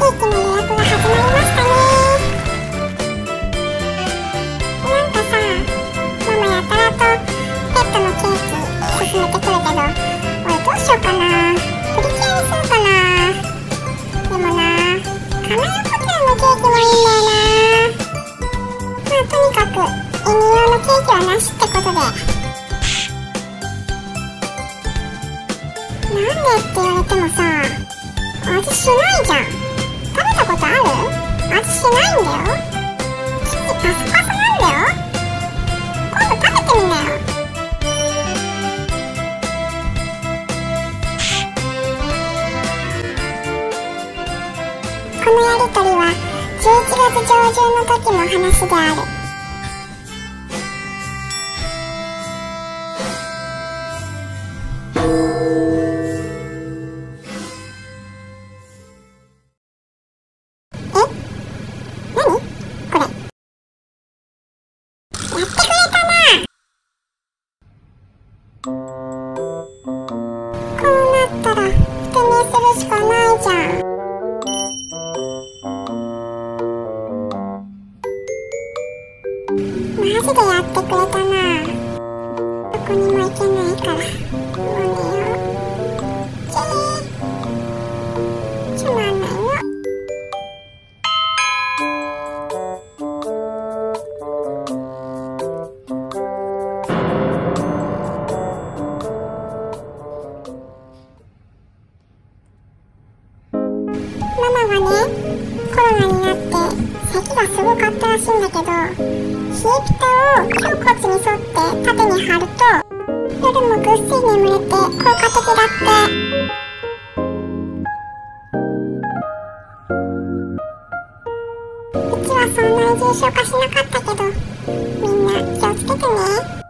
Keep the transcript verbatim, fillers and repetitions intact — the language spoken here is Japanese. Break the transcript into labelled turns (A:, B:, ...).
A: ーキの予約が始まりましたね。なんかさ、ママやたらとペットのケーキ勧めてくるけど、おいどうしようかな。プリキュアにするかな。でもな、カナヤポキャンのケーキもいいんだよな。まあとにかく犬用のケーキはなしってことで。なんでって言われてもさ、味しないじゃん。食べたことある？味しないんだよ。生地パサパサなんだよ。今度食べてみなよ。このやりとりはじゅういちがつ上旬の時の話である。しかないじゃん。マジでやってくれたな。どこにも行けないからもう寝よう。チーつまんないの。ママはね、コロナになって咳がすごかったらしいんだけど、冷えピタを胸骨に沿って縦に貼ると夜もぐっすり眠れて効果的だって。うちはそんなに重症化しなかったけど、みんな気をつけてね。